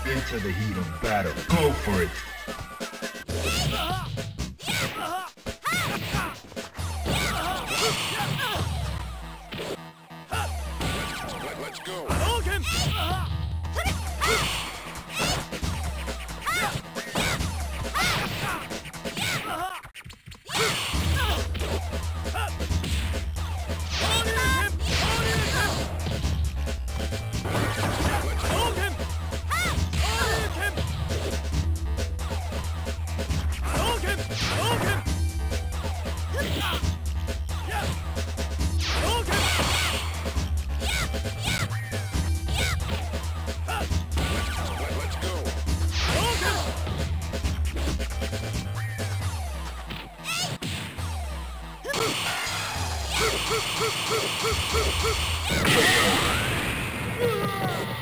into the heat of battle. Go for it. Let's go. Let's go.